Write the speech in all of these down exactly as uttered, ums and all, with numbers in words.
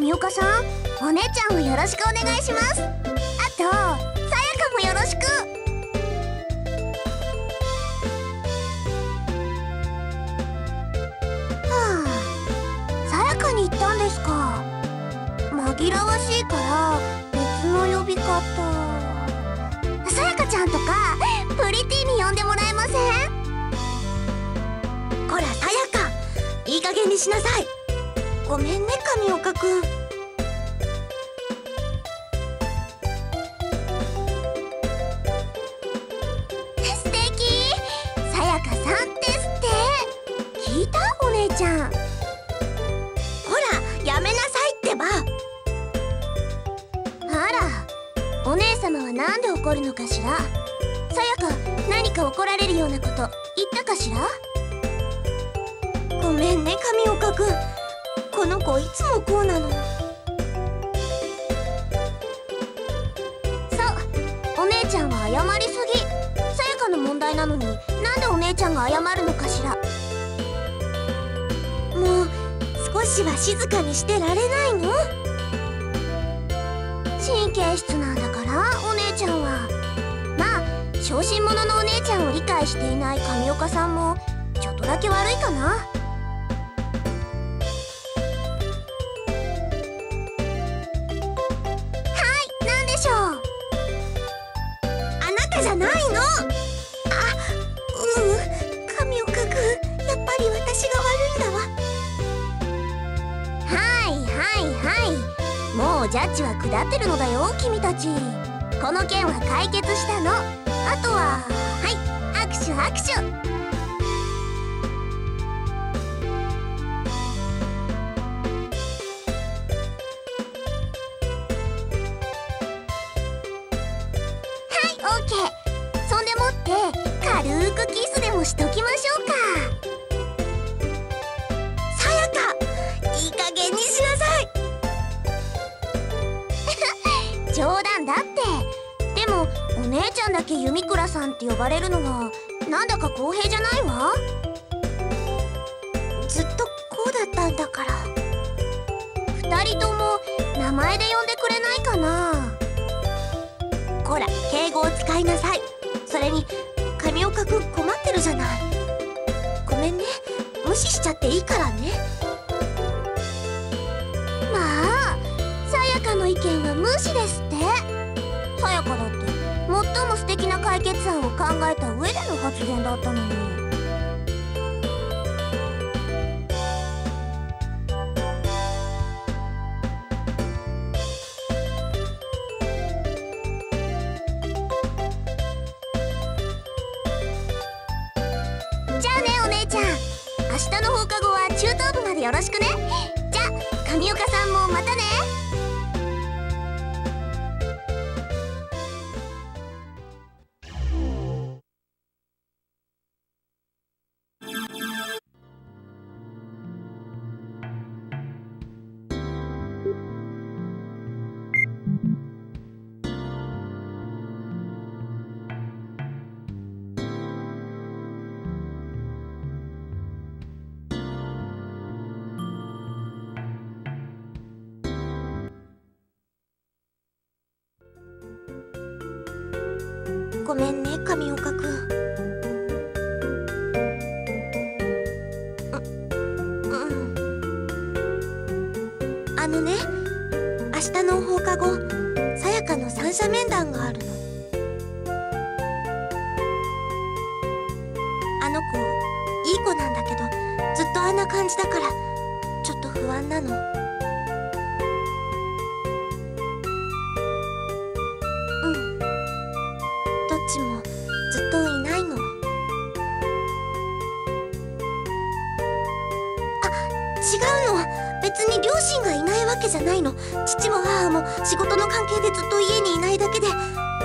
上岡さん、お姉ちゃんをよろしくお願いします。あとさやかもよろしく。はあ、さやかに言ったんですか。紛らわしいから別の呼び方。さやかちゃんとかプリティに呼んでもらえません？ こらさやか、いい加減にしなさい。ごめんね上岡くん。 素敵、さやかさんですって。聞いた？お姉ちゃん。 ほらやめなさいってば。 あら、お姉様はなんで怒るのかしら。さやか、何か怒られるようなこと言ったかしら。 ごめんね上岡くん、この子いつもこうなの。 そう、お姉ちゃんは謝りすぎ。さやかの問題なのになんでお姉ちゃんが謝るのかしら。 もう少しは静かにしてられないの？ 神経質なんだからお姉ちゃんは。まあ小心者のお姉ちゃんを理解していない上岡さんもちょっとだけ悪いかな。 じゃないの。あ、うう、上岡くん、やっぱり私が悪いんだわ。 はいはいはい、もうジャッジは下ってるのだよ君たち。この件は解決したの。あとははい握手握手。そんでもって軽くキスでもしときましょうか。 さやか、いい加減にしなさい冗談だって。でもお姉ちゃんだけ弓倉さんって呼ばれるのがなんだか公平じゃないわ。 ずっとこうだったんだから。 二人とも名前で呼んでくれないかな。 こら敬語を使いなさい。それに上岡くん困ってるじゃない。ごめんね、無視しちゃっていいからね。 まあさやかの意見は無視ですって。さやかだって最も素敵な解決案を考えた上での発言だったのに。明日の放課後は中等部までよろしくね。じゃあ上岡さんもまたね。 ごめんね上岡くん。う、うん。あのね、明日の放課後、さやかの三者面談があるの。あの子いい子なんだけど、ずっとあんな感じだからちょっと不安なの。ずっといないの。あ、違うの。別に両親がいないわけじゃないの。父も母も仕事の関係でずっと家にいないだけで。でも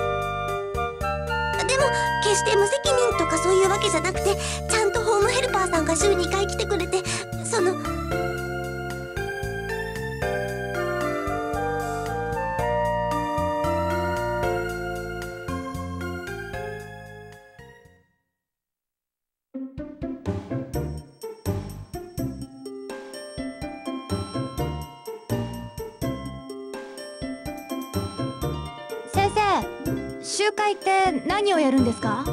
決して無責任とかそういうわけじゃなくて、ちゃんとホームヘルパーさんが週にかい来てくれて、その集会って何をやるんですか？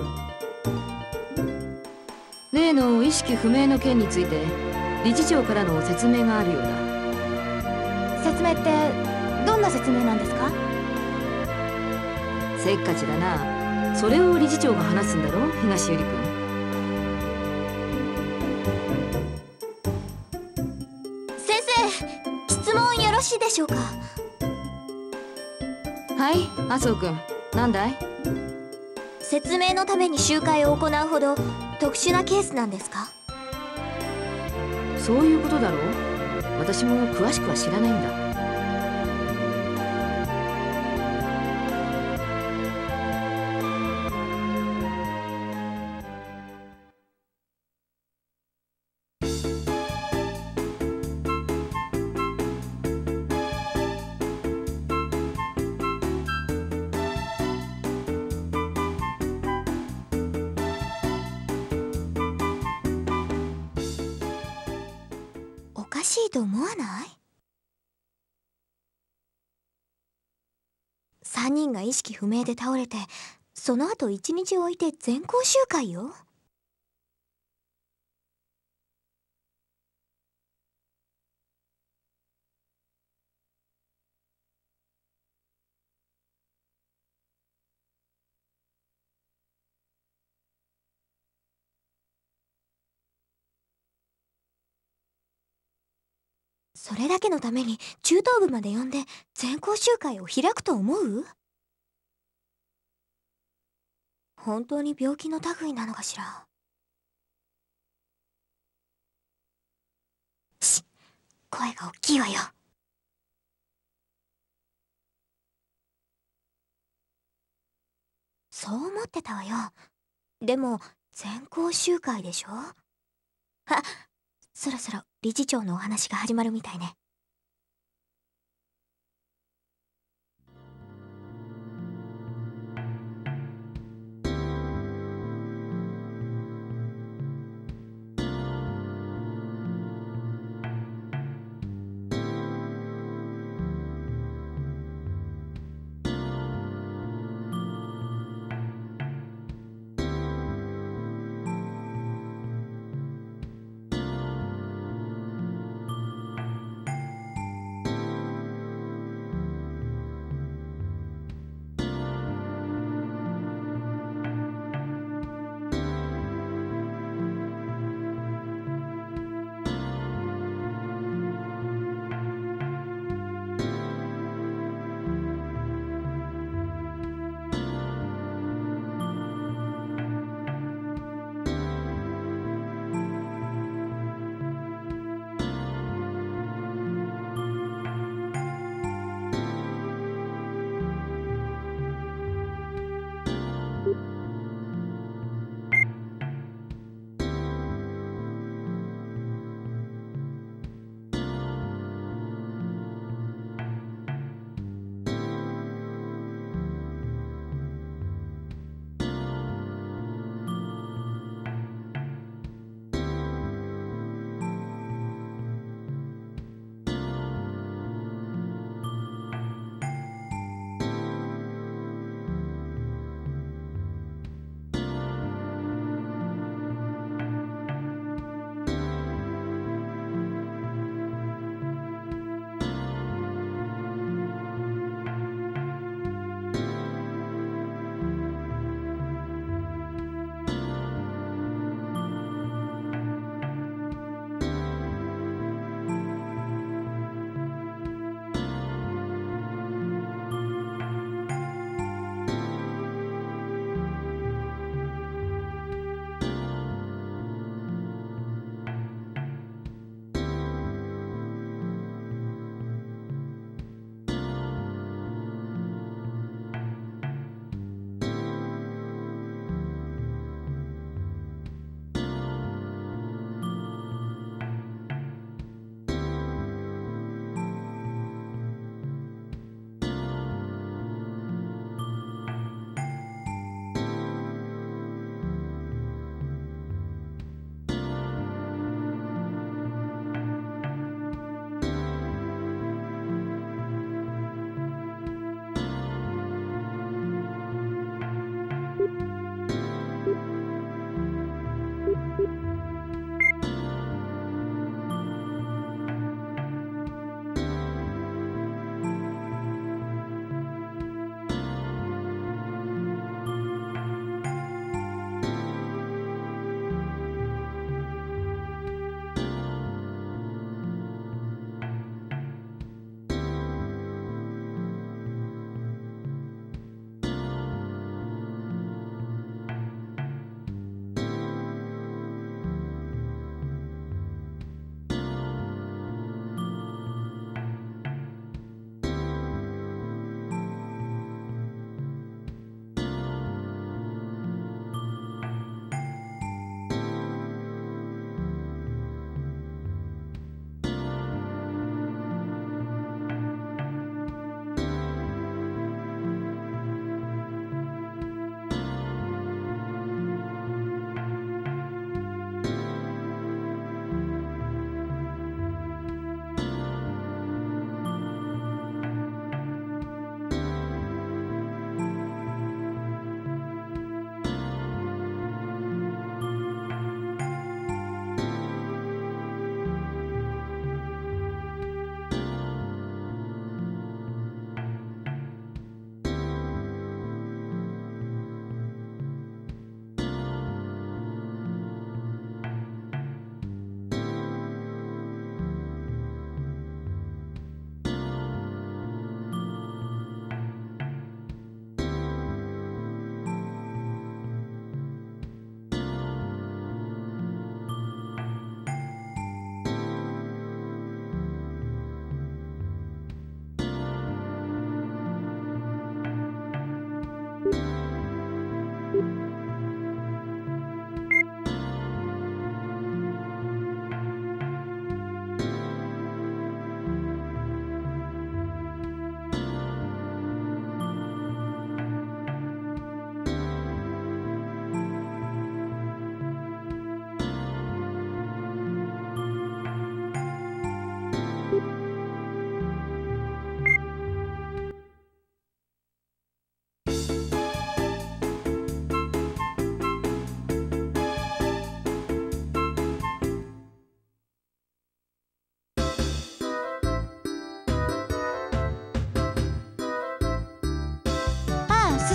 例の意識不明の件について理事長からの説明があるようだ。 説明ってどんな説明なんですか？ せっかちだな。それを理事長が話すんだろ、東百合君。 先生、質問よろしいでしょうか？ はい、麻生君、なんだい？ 説明のために集会を行うほど特殊なケースなんですか？ そういうことだろう。私も詳しくは知らないんだ。 おかしいと思わない？さんにんが意識不明で倒れて、その後いちにち置いて全校集会よ。それだけのために中等部まで呼んで全校集会を開くと思う？本当に病気の類なのかしら。し、声が大きいわよ。そう思ってたわよ。でも全校集会でしょ？あ、そろそろ理事長のお話が始まるみたいね。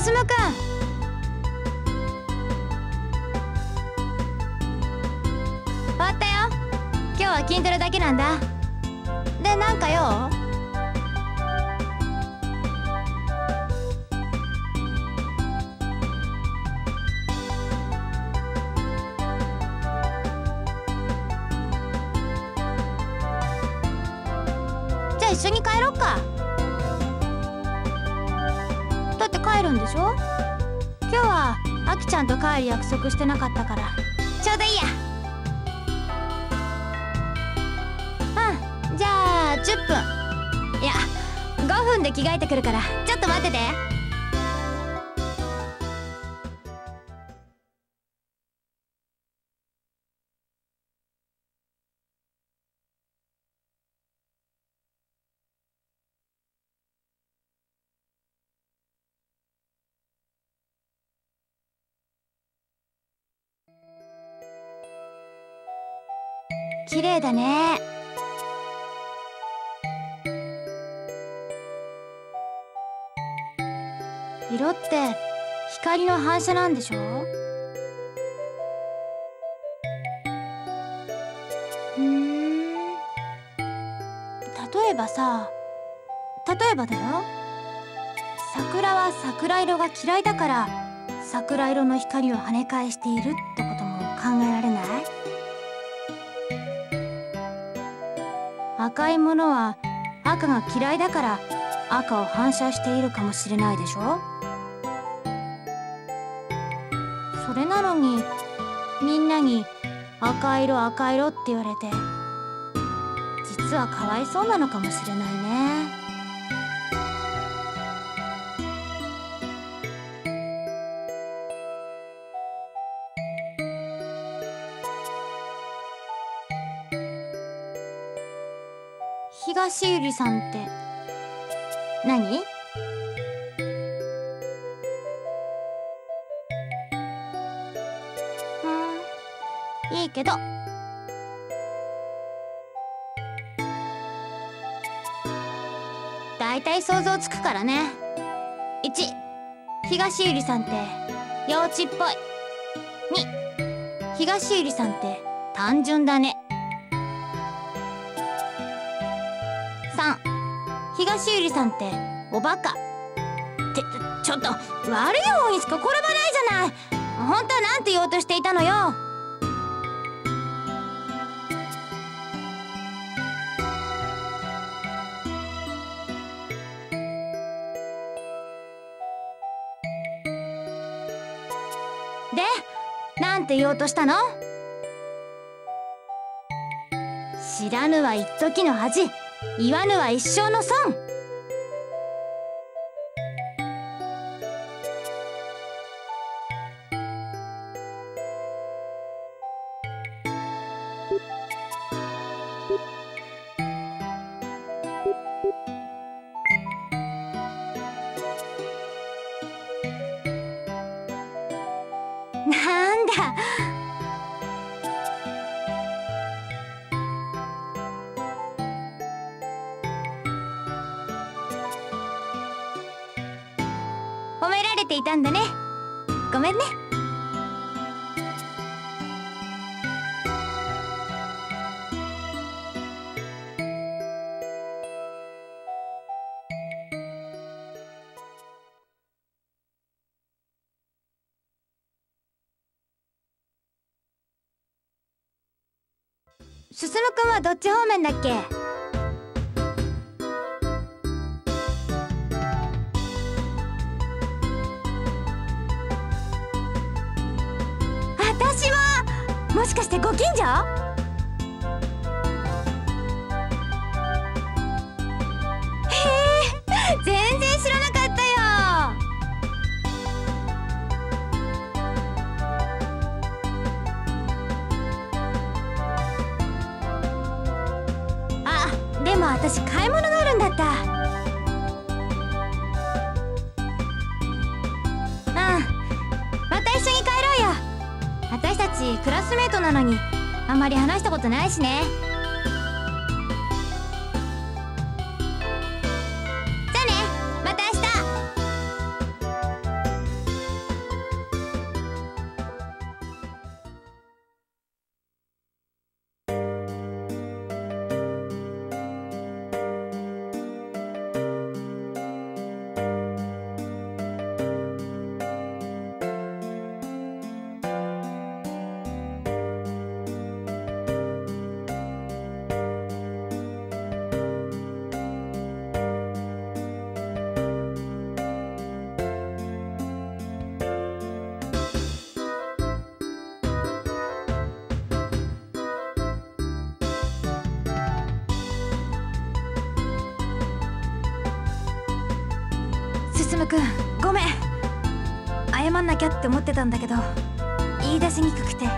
進くん、終わったよ。今日は筋トレだけなんだ。で、なんかよ。じゃあ一緒に帰ろっか。だって帰るんでしょ。今日はあきちゃんと帰る約束してなかったからちょうどいいや。うん、じゃあじゅっぷん、いやごふんで着替えてくるからちょっと待ってて。綺麗だね。色って光の反射なんでしょ。ふーん、例えばさ、例えばだよ、桜は桜色が嫌いだから桜色の光を跳ね返しているってことも考えられない？赤いものは赤が嫌いだから赤を反射しているかもしれないでしょ。それなのにみんなに赤色赤色って言われて、実はかわいそうなのかもしれないね。東ゆりさんって何？うん、いいけど。だいたい想像つくからね。いち、東ゆりさんって幼稚っぽい。に、東ゆりさんって単純だね。さん、東ゆりさんっておバカってちょっと悪い方にしか転ばないじゃない。本当はなんて言おうとしていたのよ。で、なんて言おうとしたの？知らぬは一時の恥、言わぬは一生の損。なんだ。褒められていたんだね。ごめんね。進くんはどっち方面だっけ？私はもしかしてご近所？へえ、全然知らなかったよ。あ、でも私買い物があるんだった。うん、また一緒に帰ろうよ。私たちクラスメートなのにあんまり話したことないしね。じゃあね、また明日。 進くん、ごめん。謝んなきゃって思ってたんだけど言い出しにくくて。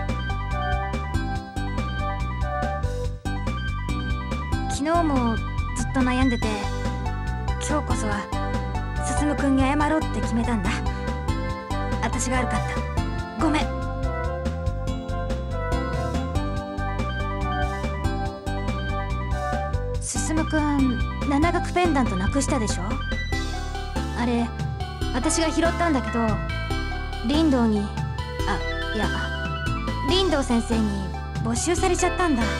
昨日もずっと悩んでて、今日こそは進くんに謝ろうって決めたんだ。私が悪かった。ごめん。進くん、七角ペンダントなくしたでしょ。あれ私が拾ったんだけど、林道に、あ、いや林道先生に没収されちゃったんだ。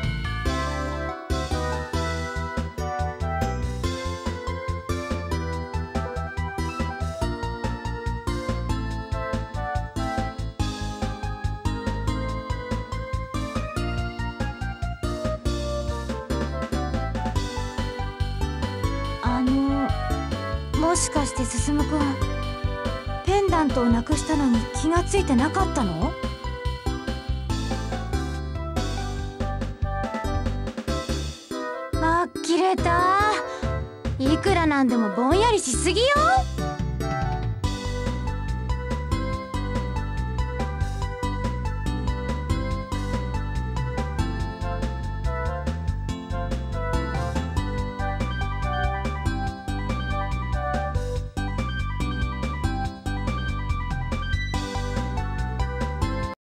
あのもしかして進くん、ペンダントをなくしたのに気がついてなかったの？あきれた。いくらなんでもぼんやりしすぎよ。